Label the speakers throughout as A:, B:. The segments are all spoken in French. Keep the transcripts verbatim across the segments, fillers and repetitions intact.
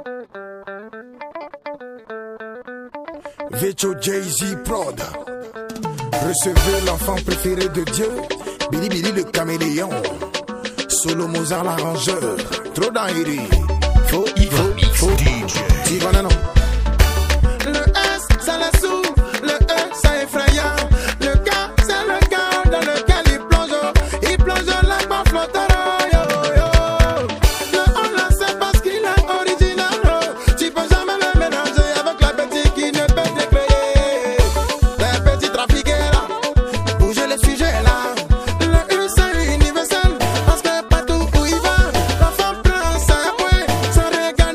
A: Vecho Jay-Z Prod. Recevez l'enfant préféré de Dieu, Billy Billy le caméléon. Solo Mozart l'arrangeur. Trop d'Airi. Faux, faux, faux. D J Tibanano.
B: Le S, c'est le sou. Le E, c'est effrayant. Le K, c'est le K dans lequel il plonge. Il plonge l'agua flottant. Yo, yo. Le on le sait parce qu'il est original. Tu peux jamais le mélanger avec la petite qui ne peut décréer. Les petits trafiqués là, bougez les sujets là. Le U, c'est universel parce que partout où il va, la femme prend sa poing, ça regarde.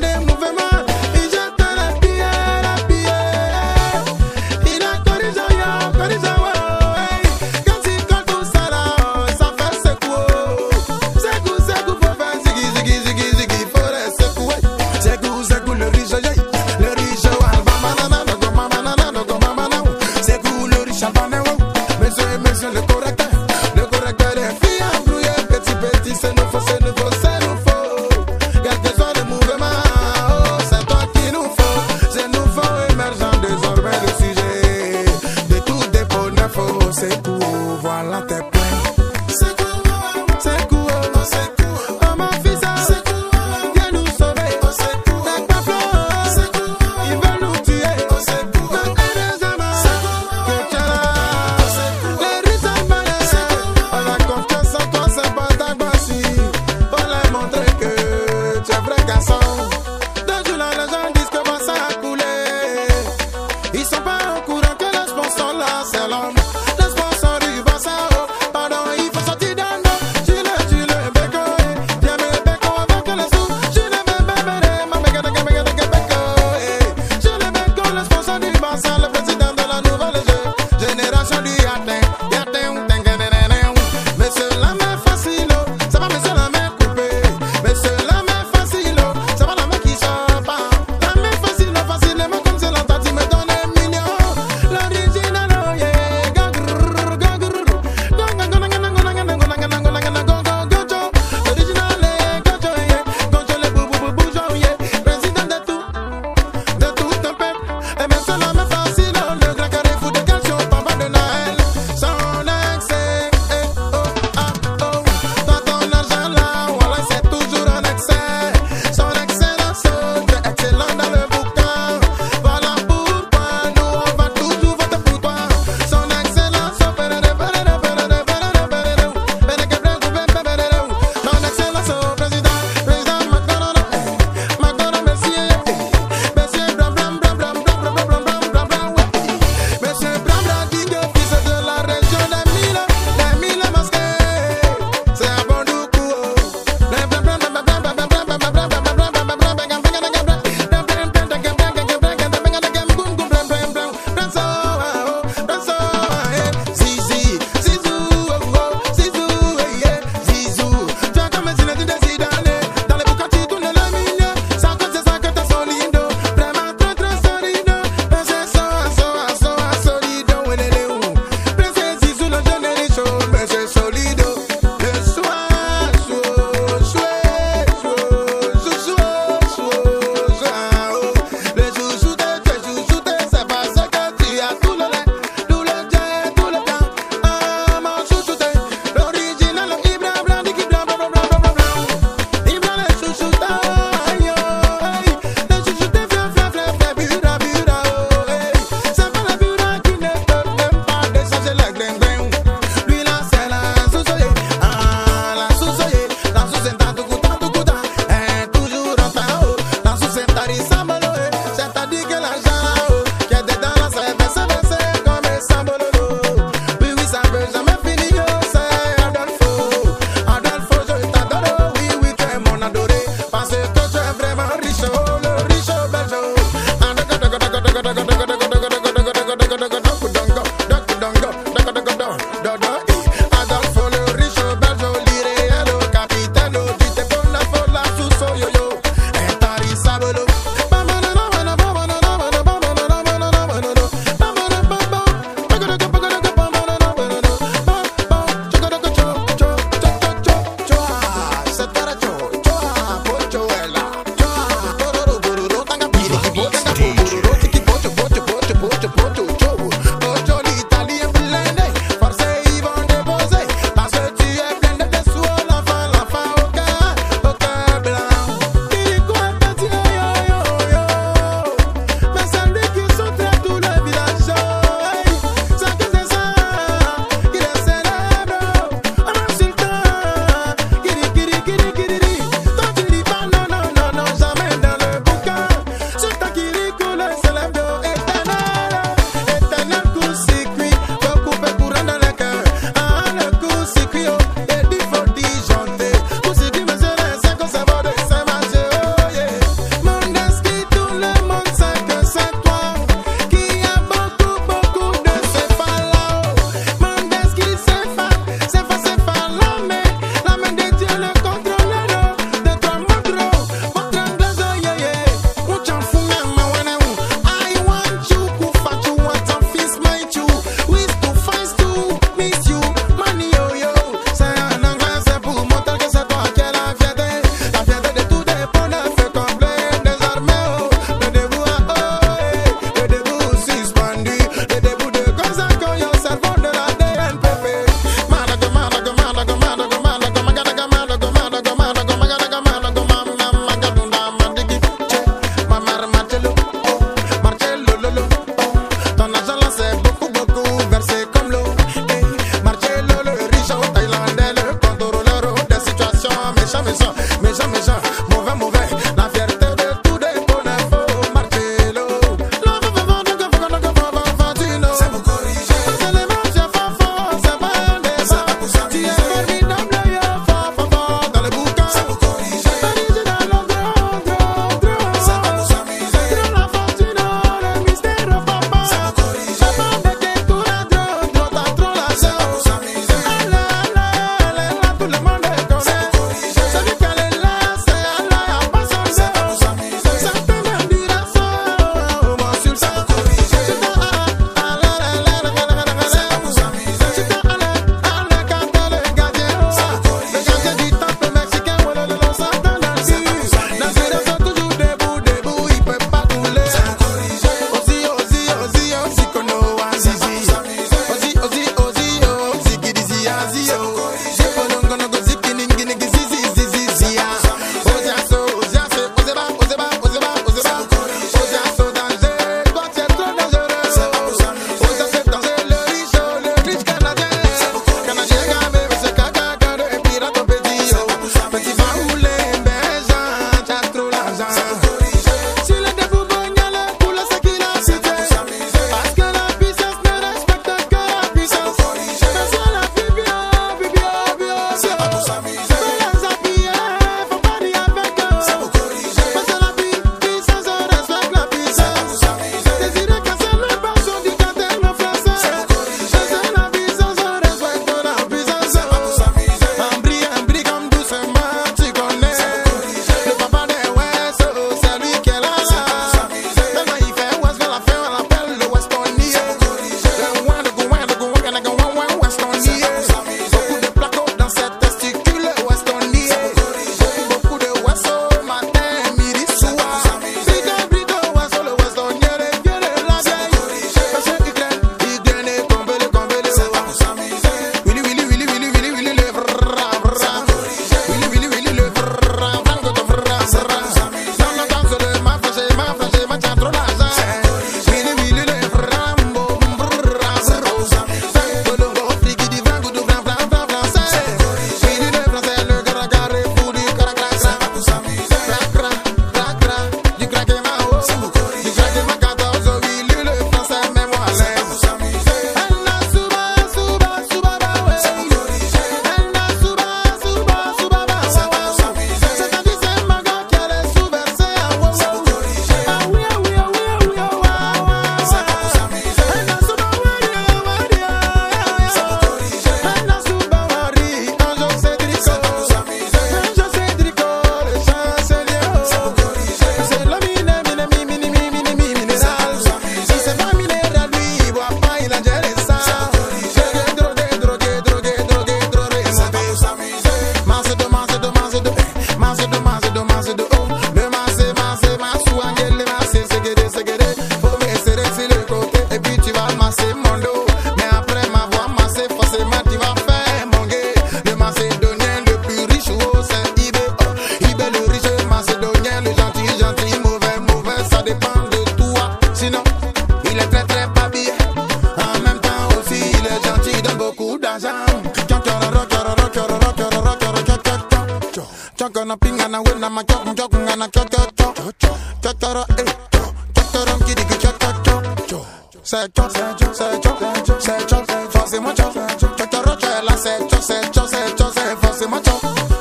A: Chotoro, eh, chotoro, qui dit que chotoro, c'est cho, c'est cho, c'est cho, c'est cho, forcément cho, chotoro, là, c'est cho, c'est cho, c'est cho, c'est forcément cho.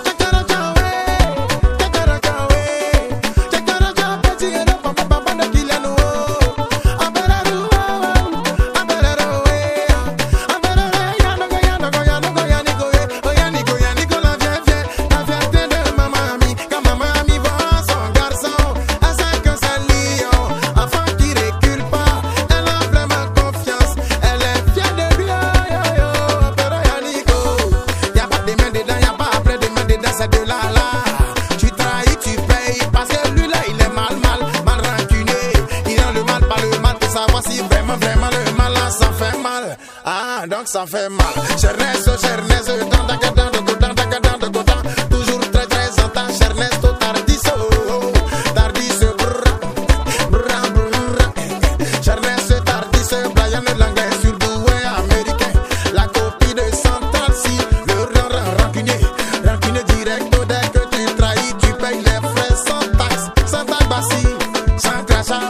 A: Ah, donc ça fait mal. Chernesto, Chernesto, dans ta cadence de godin, ta cadence de godin. Toujours très très en temps. Chernesto, Tardiso, Tardiso, brrra, brrra, brrra. Chernesto, Tardiso, Brian l'anglais surdoué américain. La copie de Central C, le ran ran rancunier. Rancunier direct, dès que tu trahis, tu payes les frais sans taxe, sans taxe bassi, sans crachat.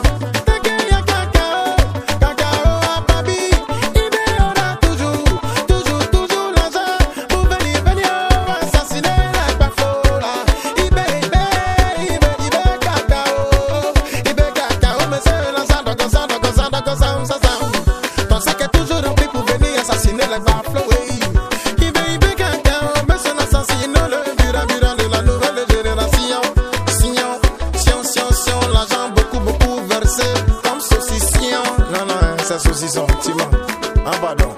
A: Saucisson, Timon, ah pardon.